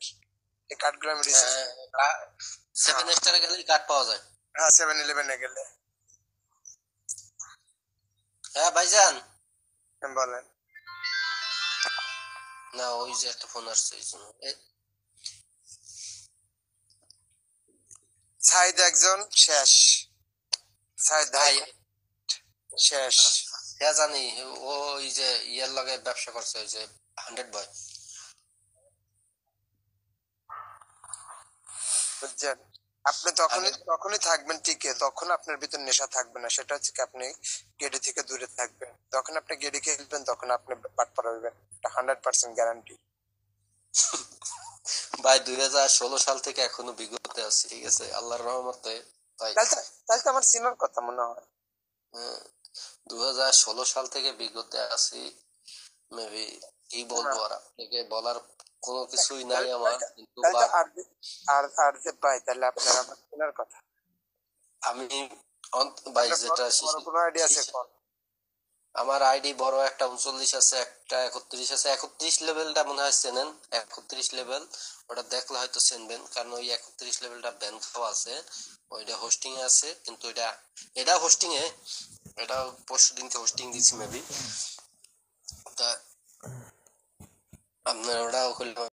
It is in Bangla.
এই কার্ডগুলো আমি রিসার্চ। 7 স্টারে গেলেই কার্ড পাওয়া যায়। হ্যাঁ 7-Eleven গেলে। হ্যাঁ ভাইজান বলেন। না ওই যে একটা ফোন আসছে এই জন্য। সাইদ একজন শেষ, সাইদ ভাই শেষ। হ্যাঁ জানি, ও ওই যে ইয়ের লগে ব্যবসা করছে, ওই যে 100 বয়। বুঝছেন, আপনি তখনই থাকবেন টিকে, তখন আপনার ভিতর নেশা থাকবে না। সেটা হচ্ছে কি আপনি গেডি থেকে দূরে থাকবেন। তখন আপনি গেডি খেলবেন, তখন আপনি বাটপার হইবেন, 100% গ্যারান্টি। ভাই 2016 সাল থেকে এখনো বিগতে আছি, ঠিক আছে, আল্লাহর রহমতে ভাই। তাহলে তো আমার সিনোর কথা মনে হয়। 2016 সাল থেকে বিগতে আছি। মেবি কি বলবো আর আপনাকে, বলার কোনো কিছুই নাই আমার, কিন্তু আর যে ভাই তাহলে আপনার আমার সিনোর কথা। আমি ভাই যেটা কোনো আইডিয়া আছে? আমার আইডি বড় একটা 39 আছে, একটা 31 আছে। 31 লেভেলটা মনে হয় চেনেন, 31 লেভেল ওটা দেখলে হয়তো চিনবেন, কারণ ওই 31 লেভেলটা ব্যান খাওয়া আছে, ওইটা হোস্টিং এ আছে। কিন্তু এটা হোস্টিং এ, এটা পরশু দিনকে হোস্টিং দিছি মেবি। তা আপনার ওটাও